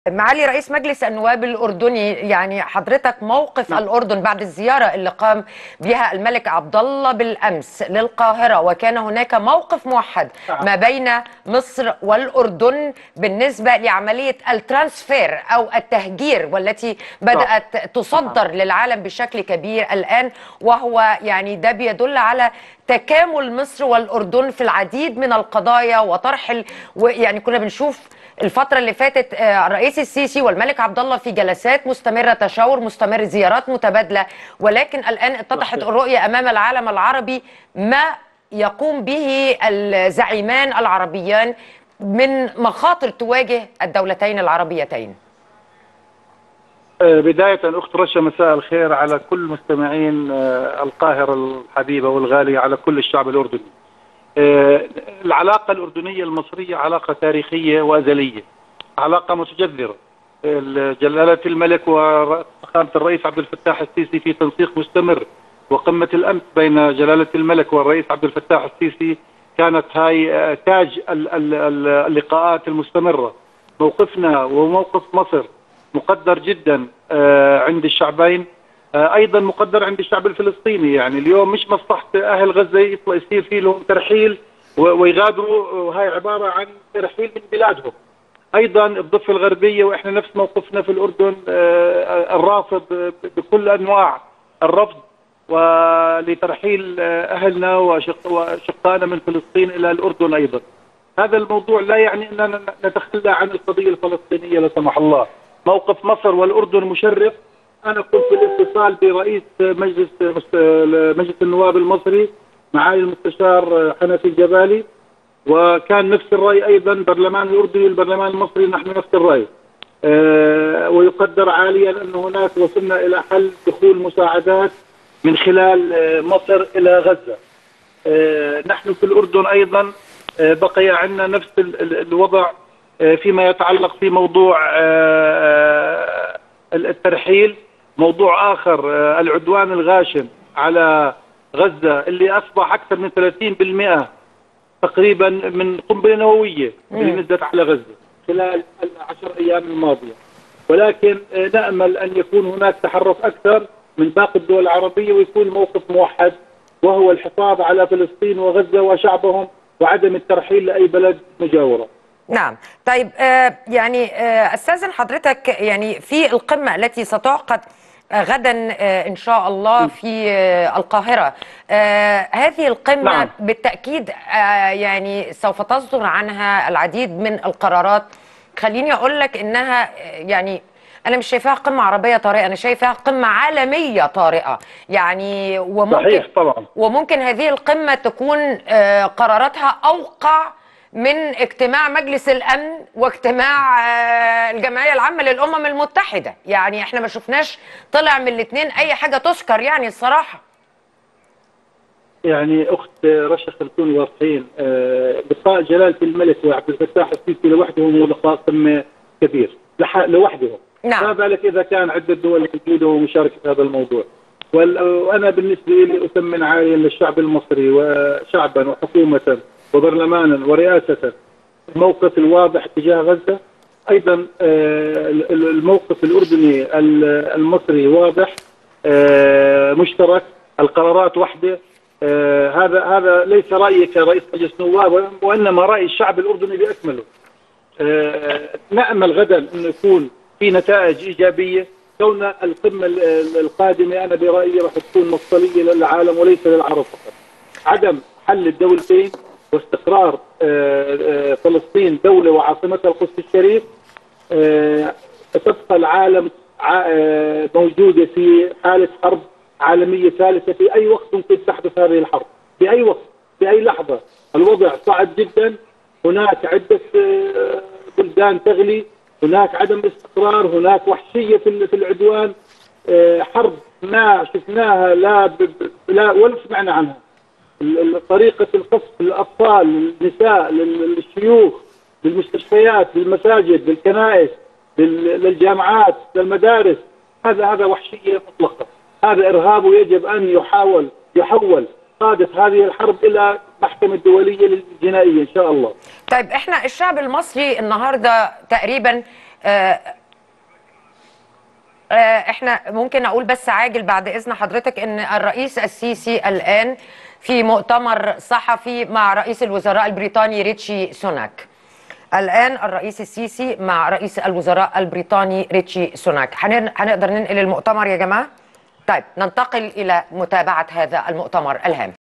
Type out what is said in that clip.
معالي رئيس مجلس النواب الأردني، يعني حضرتك موقف نعم. الأردن بعد الزيارة اللي قام بها الملك عبد الله بالأمس للقاهرة، وكان هناك موقف موحد نعم. ما بين مصر والأردن بالنسبة لعملية الترانسفير أو التهجير، والتي بدأت تصدر للعالم بشكل كبير الآن، وهو يعني ده بيدل على تكامل مصر والأردن في العديد من القضايا وطرح ويعني كنا بنشوف الفترة اللي فاتت الرئيس السيسي والملك عبد الله في جلسات مستمرة، تشاور مستمر، زيارات متبادلة، ولكن الآن اتضحت الرؤية أمام العالم العربي ما يقوم به الزعيمان العربيان من مخاطر تواجه الدولتين العربيتين. بداية أخت رشا، مساء الخير على كل مستمعين القاهرة الحبيبة والغالية، على كل الشعب الأردني. العلاقة الأردنية المصرية علاقة تاريخية وأزلية، علاقة متجذرة. جلالة الملك وفخامة الرئيس عبد الفتاح السيسي في تنسيق مستمر، وقمة الأمس بين جلالة الملك والرئيس عبد الفتاح السيسي كانت هاي تاج اللقاءات المستمرة. موقفنا وموقف مصر مقدر جدا عند الشعبين، ايضا مقدر عند الشعب الفلسطيني. يعني اليوم مش مصلحه اهل غزه يصير في لهم ترحيل ويغادروا، هاي عباره عن ترحيل من بلادهم. ايضا الضفه الغربيه، واحنا نفس موقفنا في الاردن، الرافض بكل انواع الرفض ولترحيل اهلنا وشقائنا من فلسطين الى الاردن. ايضا هذا الموضوع لا يعني اننا نتخلى عن القضيه الفلسطينيه لا سمح الله. موقف مصر والأردن مشرف. أنا كنت بالاتصال برئيس مجلس النواب المصري معالي المستشار حنفي الجبالي، وكان نفس الرأي أيضا. البرلمان الأردني والبرلمان المصري نحن نفس الرأي. ويقدر عاليا أن هناك وصلنا إلى حل دخول مساعدات من خلال مصر إلى غزة. نحن في الأردن أيضا بقي عندنا نفس الوضع فيما يتعلق في موضوع الترحيل. موضوع آخر العدوان الغاشم على غزة اللي أصبح أكثر من 30% تقريبا من قنبلة نووية اللي نزلت على غزة خلال ال10 أيام الماضية. ولكن نأمل أن يكون هناك تحرك أكثر من باقي الدول العربية ويكون موقف موحد، وهو الحفاظ على فلسطين وغزة وشعبهم وعدم الترحيل لأي بلد مجاورة. نعم. طيب يعني استاذن حضرتك، يعني في القمة التي ستعقد غدا ان شاء الله في القاهرة، هذه القمة نعم. بالتأكيد يعني سوف تصدر عنها العديد من القرارات. خليني اقول لك انها يعني انا مش شايفاها قمة عربية طارئة، انا شايفاها قمة عالمية طارئة. يعني صحيح طبعا. وممكن هذه القمة تكون قراراتها اوقع من اجتماع مجلس الأمن واجتماع الجمعية العامة للأمم المتحدة. يعني احنا ما شفناش طلع من الاثنين أي حاجة تذكر يعني الصراحة. يعني أخت رشا خلتوني واضحين، لقاء جلالة الملك وعبد الفتاح السيسي لوحدهم هو لقاء قمة كبير لوحدهم. نعم. ما بالك إذا كان عدة دول موجودة ومشاركة في هذا الموضوع. وأنا بالنسبة لي أثمن عاليا للشعب المصري وشعبا وحكومة وبرلمانا ورئاسة الموقف الواضح تجاه غزة. أيضا الموقف الأردني المصري واضح مشترك، القرارات واحدة. هذا ليس رأيي كرئيس مجلس نواب، وإنما رأي الشعب الأردني بأكمله. نأمل غدا أن يكون في نتائج إيجابية، كون القمة القادمة أنا برأيي راح تكون مفصلية للعالم وليس للعرب فقط. عدم حل الدولتين واستقرار فلسطين دولة وعاصمتها القدس الشريف، تبقى العالم موجودة في حالة حرب عالمية ثالثة. في أي وقت ممكن تحدث هذه الحرب، في أي وقت، في أي لحظة. الوضع صعب جدا، هناك عدة بلدان تغلي، هناك عدم استقرار، هناك وحشية في العدوان. حرب ما شفناها لا ولا سمعنا عنها. طريقة القصف للأطفال، للنساء، للشيوخ، للمستشفيات، للمساجد، للكنائس، للجامعات، للمدارس، هذا وحشية مطلقة. هذا إرهاب، ويجب أن يحول قادة هذه الحرب إلى محكمة دولية للجنائية إن شاء الله. طيب احنا الشعب المصري النهاردة تقريبا احنا ممكن اقول بس عاجل بعد اذن حضرتك ان الرئيس السيسي الان في مؤتمر صحفي مع رئيس الوزراء البريطاني ريتشي سوناك. الان الرئيس السيسي مع رئيس الوزراء البريطاني ريتشي سوناك. هنقدر ننقل المؤتمر يا جماعه؟ طيب ننتقل الى متابعه هذا المؤتمر الهام.